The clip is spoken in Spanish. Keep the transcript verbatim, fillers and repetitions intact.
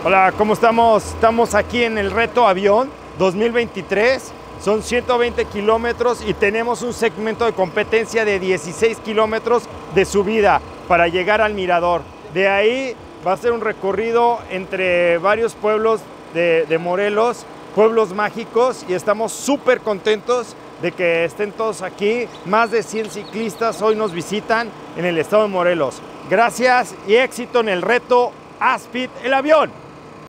Hola, ¿cómo estamos? Estamos aquí en el Reto Avión dos mil veintitrés. Son ciento veinte kilómetros y tenemos un segmento de competencia de dieciséis kilómetros de subida para llegar al mirador. De ahí va a ser un recorrido entre varios pueblos de, de Morelos, pueblos mágicos, y estamos súper contentos de que estén todos aquí. Más de cien ciclistas hoy nos visitan en el estado de Morelos. Gracias y éxito en el reto Aspid el avión.